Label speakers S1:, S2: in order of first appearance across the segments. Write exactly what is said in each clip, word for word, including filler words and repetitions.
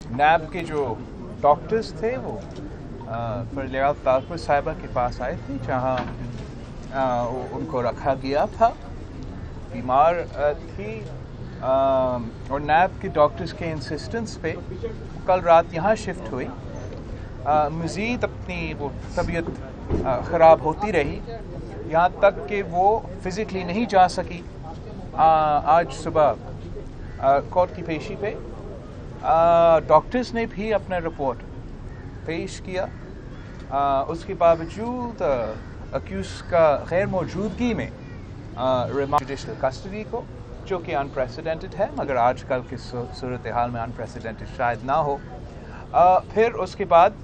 S1: नैब के जो डॉक्टर्स थे वो बिलावल तालपुर साहिबा के पास आए थे, जहाँ उनको रखा गया था। बीमार थी आ, और नैब के डॉक्टर्स के इंसिस्टेंस पे कल रात यहाँ शिफ्ट हुई। मज़ीद अपनी वो तबीयत ख़राब होती रही, यहाँ तक कि वो फिज़िकली नहीं जा सकी। आ, आज सुबह कोर्ट की पेशी पे डॉक्टर्स ने भी अपना रिपोर्ट पेश किया। आ, उसके बावजूद अक्यूज का गैर मौजूदगी में रिमांड जुडिशल कस्टडी को, जो कि अनप्रेसिडेंटेड है, मगर आजकल की सूरत हाल में अनप्रेसिडेंटेड शायद ना हो। आ, फिर उसके बाद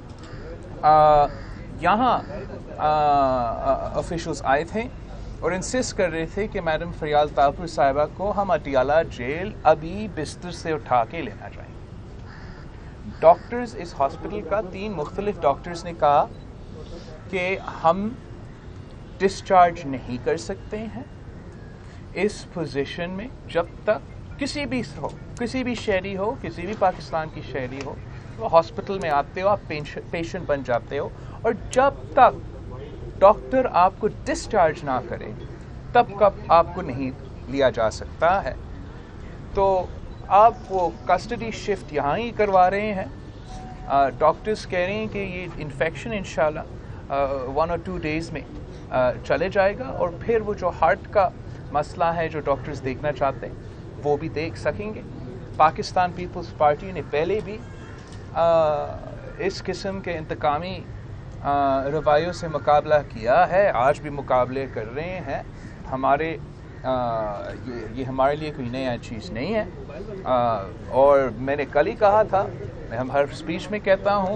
S1: यहाँ ऑफिशियल्स आए थे और इंसिस्ट कर रहे थे कि मैडम बिलावल तालपुर साहिबा को हम अटियाला जेल अभी बिस्तर से उठा के लेना चाहिए। डॉक्टर्स इस हॉस्पिटल का तीन मुख्तलिफ डॉक्टर्स ने कहा कि हम डिस्चार्ज नहीं कर सकते हैं इस पोजीशन में जब तक किसी भी हो, किसी भी शहरी हो, किसी भी पाकिस्तान की शहरी हो, वो हॉस्पिटल में आते हो, आप पेशेंट बन जाते हो, और जब तक डॉक्टर आपको डिस्चार्ज ना करे तब कब आपको नहीं लिया जा सकता है। तो आप वो कस्टडी शिफ्ट यहाँ ही करवा रहे हैं। डॉक्टर्स कह रहे हैं कि ये इन्फेक्शन इंशाल्लाह वन और टू डेज़ में आ, चले जाएगा, और फिर वो जो हार्ट का मसला है जो डॉक्टर्स देखना चाहते हैं वो भी देख सकेंगे। पाकिस्तान पीपल्स पार्टी ने पहले भी आ, इस किस्म के इंतकामी रवायों से मुकाबला किया है, आज भी मुकाबले कर रहे हैं। हमारे आ, ये, ये हमारे लिए कोई नया चीज़ नहीं है। आ, और मैंने कल ही कहा था, मैं हम हर स्पीच में कहता हूँ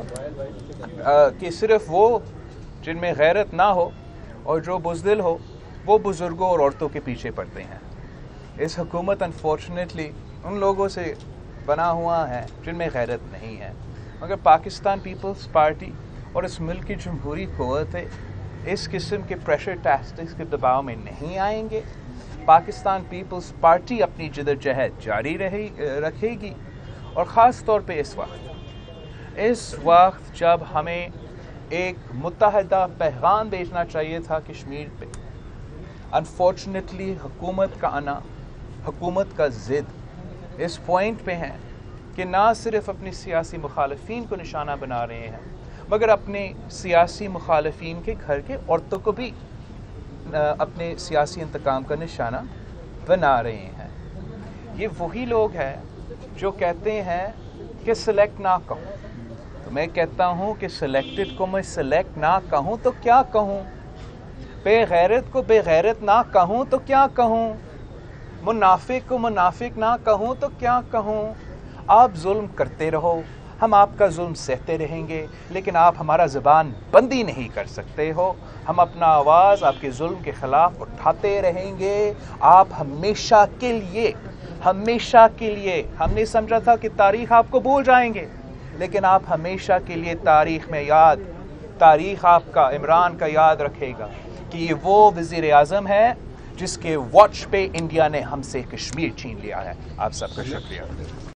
S1: कि सिर्फ वो जिनमें गैरत ना हो और जो बुज़दिल हो वो बुज़ुर्गों और औरतों के पीछे पड़ते हैं। इस हुकूमत अनफॉर्चुनेटली उन लोगों से बना हुआ है जिनमें गैरत नहीं है। मगर पाकिस्तान पीपल्स पार्टी और इस मुल्क की जमहूरी क़ुव्वतें इस किस्म के प्रेशर टैक्टिक्स के दबाव में नहीं आएंगे। पाकिस्तान पीपल्स पार्टी अपनी जदोजहद जारी रहे रखेगी, और ख़ास तौर पे इस वक्त इस वक्त जब हमें एक मुत्तहदा पैगाम भेजना चाहिए था कश्मीर पे, अनफॉर्चुनेटली हुकूमत का आना, हुकूमत का ज़िद इस पॉइंट पे है कि ना सिर्फ अपनी सियासी मुखालफीन को निशाना बना रहे हैं, मगर अपने सियासी मुखालफीन के घर के औरतों को भी अपने सियासी इंतकाम का निशाना बना रहे हैं। ये वही लोग हैं जो कहते हैं कि सिलेक्ट ना कहूँ, तो मैं कहता हूँ कि सिलेक्टेड को मैं सिलेक्ट ना कहूँ तो क्या कहूँ, बेगैरत को बेगैरत ना कहूँ तो क्या कहूँ, मुनाफिक को मुनाफिक ना कहूँ तो क्या कहूँ। आप जुल्म करते रहो, हम आपका जुल्म सहते रहेंगे, लेकिन आप हमारा ज़बान बंदी नहीं कर सकते हो। हम अपना आवाज़ आपके जुल्म के ख़िलाफ़ उठाते रहेंगे। आप हमेशा के लिए हमेशा के लिए हमने समझा था कि तारीख़ आपको भूल जाएंगे, लेकिन आप हमेशा के लिए तारीख़ में याद तारीख़ आपका इमरान का याद रखेगा कि ये वो वज़ीर आज़म है जिसके वॉच पे इंडिया ने हमसे कश्मीर छीन लिया है। आप सबका शुक्रिया।